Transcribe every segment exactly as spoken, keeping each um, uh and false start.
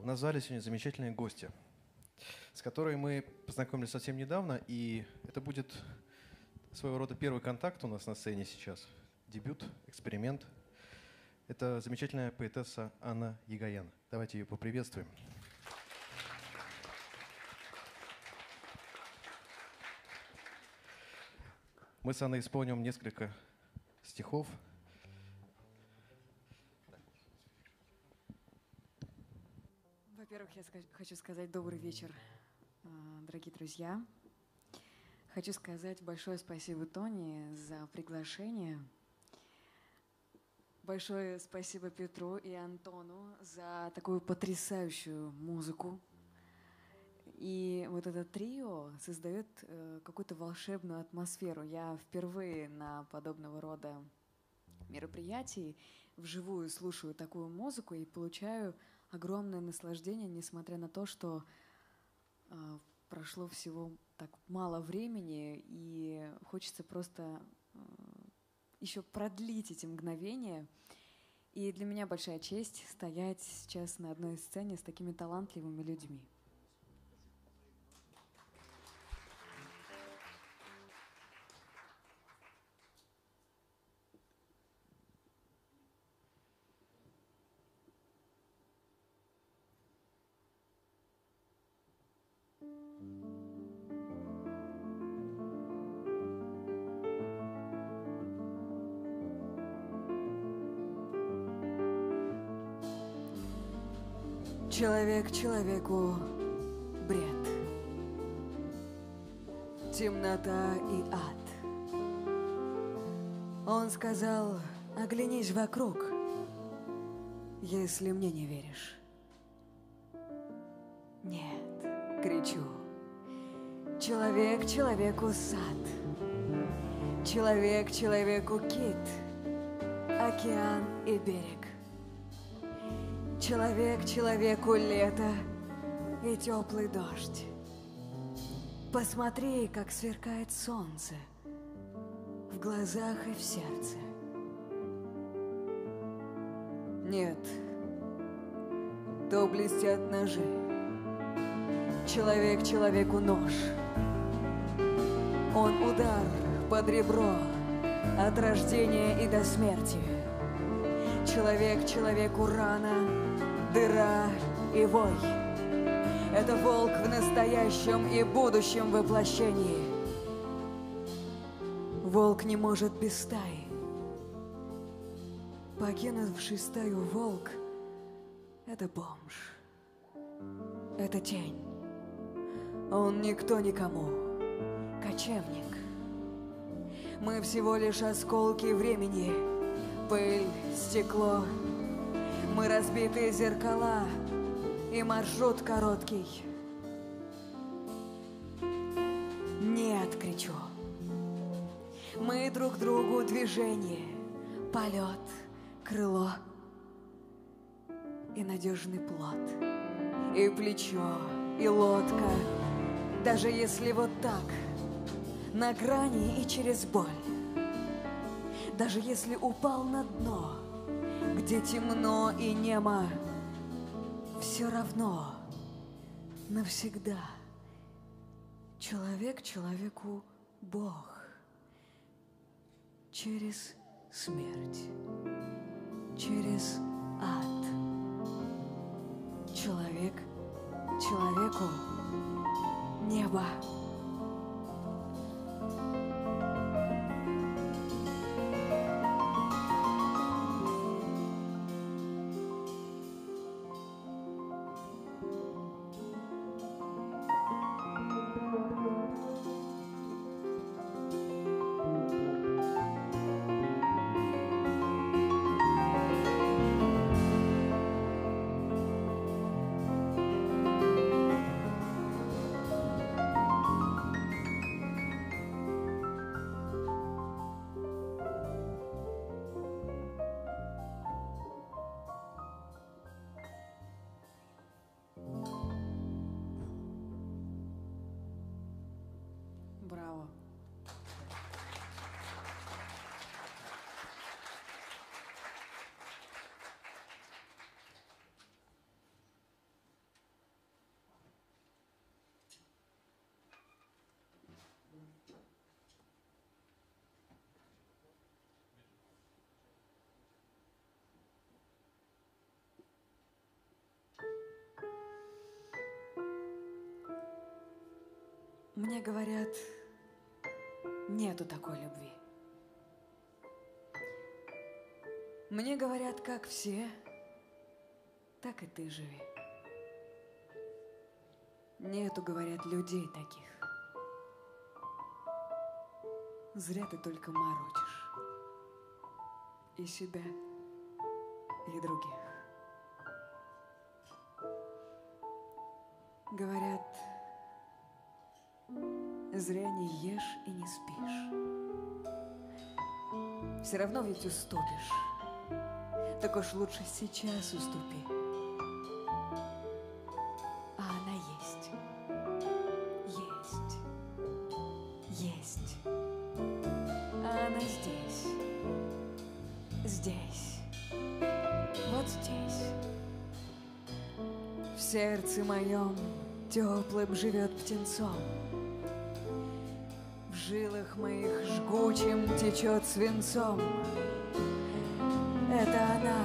У нас в зале сегодня замечательные гости, с которой мы познакомились совсем недавно, и это будет своего рода первый контакт у нас на сцене сейчас. Дебют, эксперимент. Это замечательная поэтесса Анна Егоян. Давайте ее поприветствуем. Мы с Анной исполним несколько стихов. Во-первых, я хочу сказать добрый вечер, дорогие друзья. Хочу сказать большое спасибо Тони за приглашение. Большое спасибо Петру и Антону за такую потрясающую музыку. И вот это трио создает какую-то волшебную атмосферу. Я впервые на подобного рода мероприятии вживую слушаю такую музыку и получаю огромное наслаждение, несмотря на то, что э, прошло всего так мало времени, и хочется просто э, еще продлить эти мгновения. И для меня большая честь стоять сейчас на одной сцене с такими талантливыми людьми. Человек человеку бред, темнота и ад. Он сказал: оглянись вокруг, если мне не веришь. Нет, кричу, человек человеку сад, человек человеку кит, океан и берег. Человек человеку лето и теплый дождь. Посмотри, как сверкает солнце в глазах и в сердце. Нет, то блестят ножи. Человек человеку нож. Он удар под ребро от рождения и до смерти. Человек человеку рана, дыра и вой. Это волк в настоящем и будущем воплощении. Волк не может без стаи. Покинувший стаю волк — это бомж. Это тень. Он никто никому. Кочевник. Мы всего лишь осколки времени. Пыль, стекло. Мы разбитые зеркала, и маршрут короткий. Нет, кричу. Мы друг другу движение, полет, крыло и надежный плот, и плечо, и лодка. Даже если вот так, на грани и через боль. Даже если упал на дно, где темно и немо, все равно навсегда человек человеку Бог через смерть, через ад. Человек человеку небо. Мне говорят, нету такой любви. Мне говорят, как все, так и ты живи. Нету, говорят, людей таких. Зря ты только морочишь и себя, и других. Говорят, зря не ешь и не спишь. Все равно ведь уступишь. Так уж лучше сейчас уступи. А она есть. Есть. Есть. А она здесь. Здесь. Вот здесь. В сердце моем теплым живет птенцом. В жилах моих жгучим течет свинцом. Это она,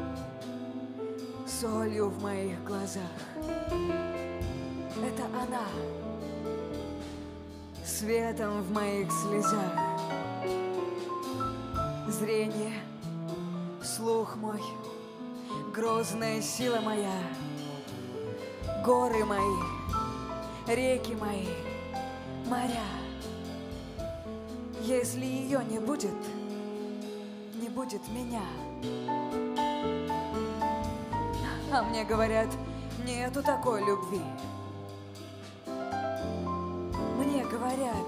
солью в моих глазах. Это она, светом в моих слезах. Зрение, слух мой, грозная сила моя. Горы мои, реки мои, моря. Если ее не будет, не будет меня. А мне говорят, нету такой любви. Мне говорят,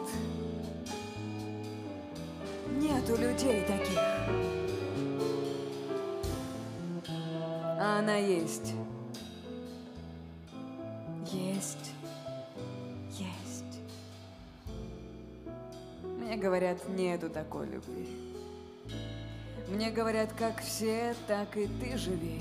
нету людей таких. А она есть. Есть. Есть. Мне говорят, нету такой любви. Мне говорят, как все, так и ты живи.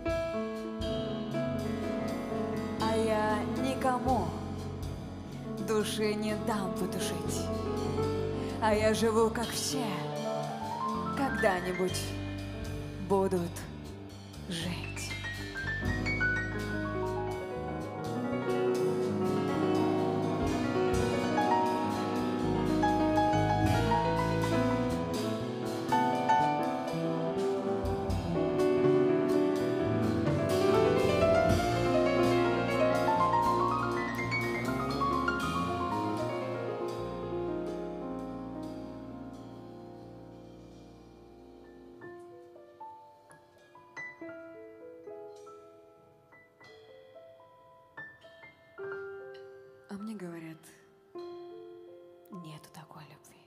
А я никому души не дам потушить. А я живу, как все, когда-нибудь будут жить. А мне говорят, нету такой любви.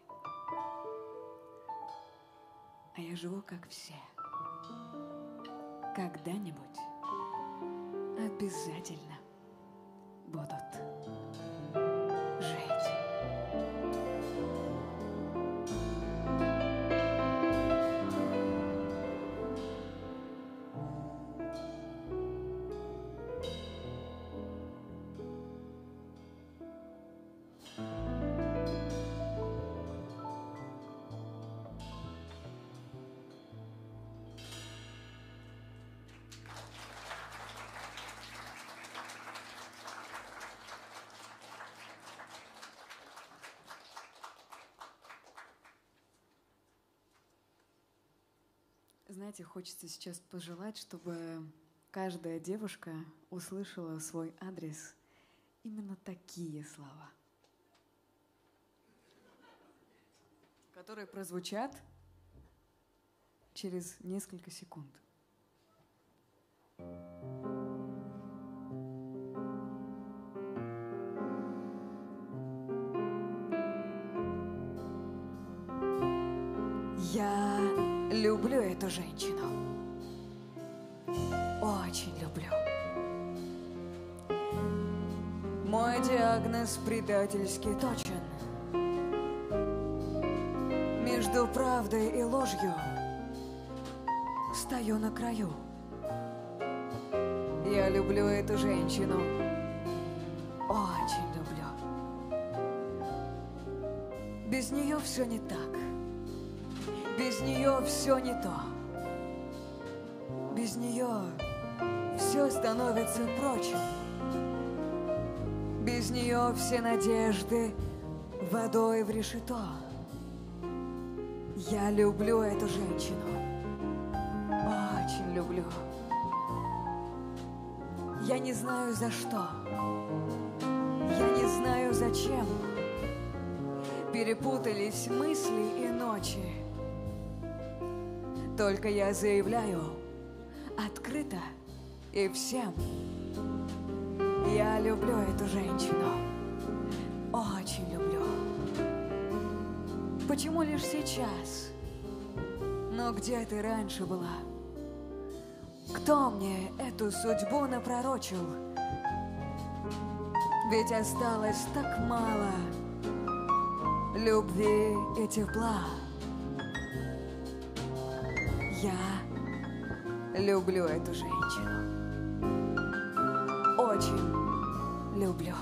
А я живу, как все. Когда-нибудь обязательно будут жить. Знаете, хочется сейчас пожелать, чтобы каждая девушка услышала свой адрес именно такие слова, которые прозвучат через несколько секунд. Я люблю эту женщину. Очень люблю. Мой диагноз предательски точен. Между правдой и ложью стою на краю. Я люблю эту женщину. Очень люблю. Без нее все не так. Без нее все не то. Без нее все становится прочим. Без нее все надежды водой в решето. Я люблю эту женщину. Очень люблю. Я не знаю за что. Я не знаю зачем. Перепутались мысли и ночи. Только я заявляю открыто и всем: я люблю эту женщину. Очень люблю. Почему лишь сейчас? Но где ты раньше была? Кто мне эту судьбу напророчил? Ведь осталось так мало любви и тепла. Я люблю эту женщину. Очень люблю.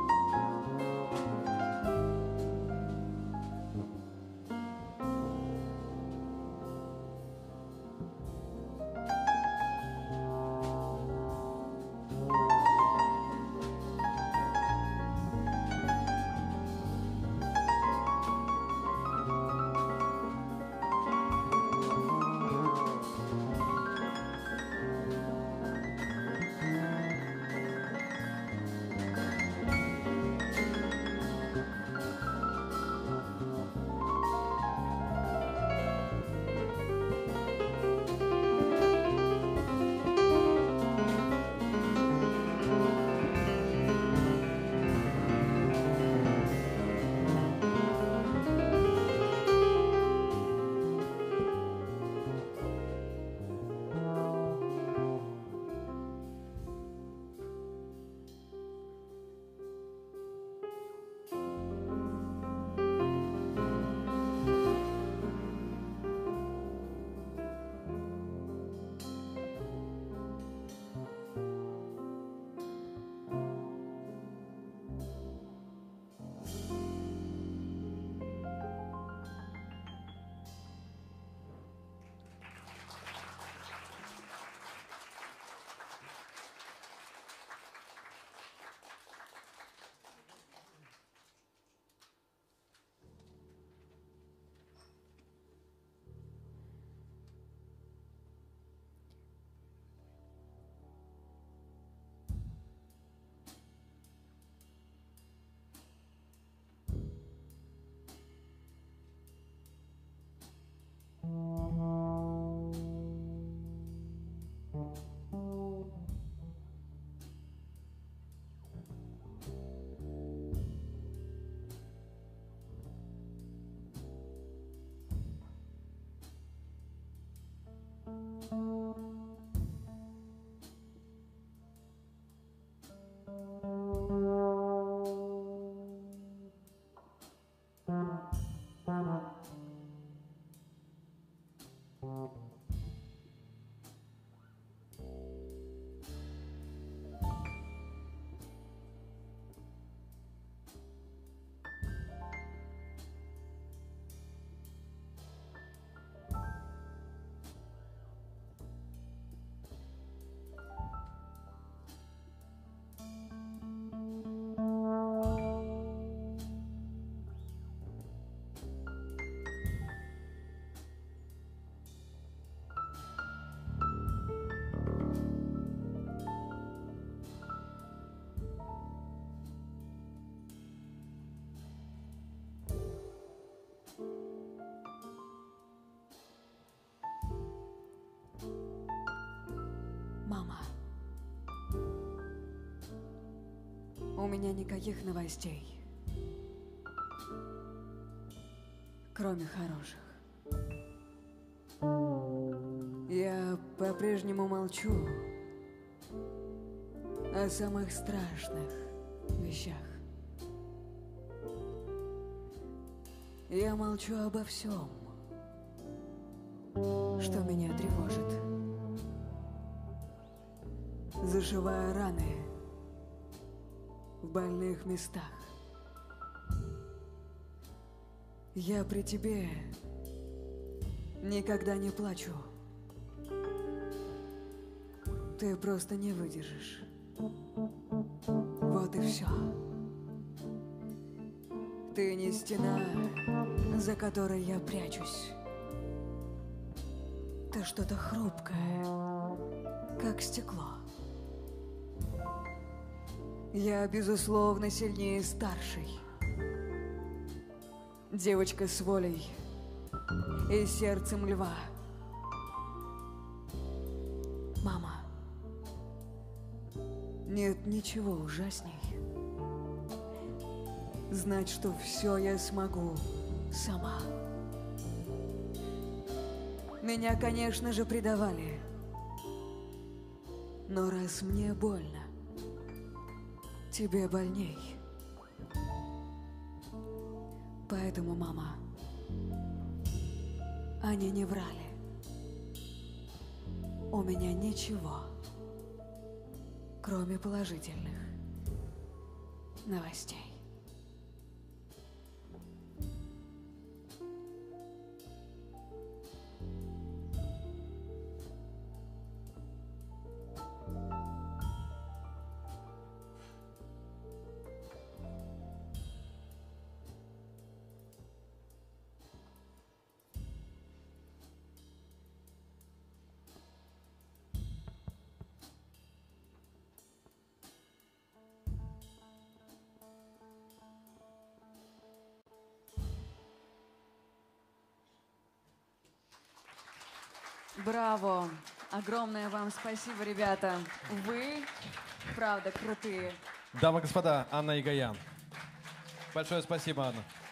Мама, у меня никаких новостей, кроме хороших. Я по-прежнему молчу о самых страшных вещах. Я молчу обо всем, что меня тревожит, зашивая раны в больных местах. Я при тебе никогда не плачу. Ты просто не выдержишь. Вот и все. Ты не стена, за которой я прячусь. Ты что-то хрупкое, как стекло. Я, безусловно, сильнее старшей. Девочка с волей и сердцем льва. Мама, нет ничего ужасней знать, что все я смогу сама. Меня, конечно же, предавали. Но раз мне больно, тебе больней. Поэтому, мама, они не врали. У меня ничего, кроме положительных новостей. Браво! Огромное вам спасибо, ребята. Вы, правда, крутые. Дамы и господа, Анна Егоян. Большое спасибо, Анна.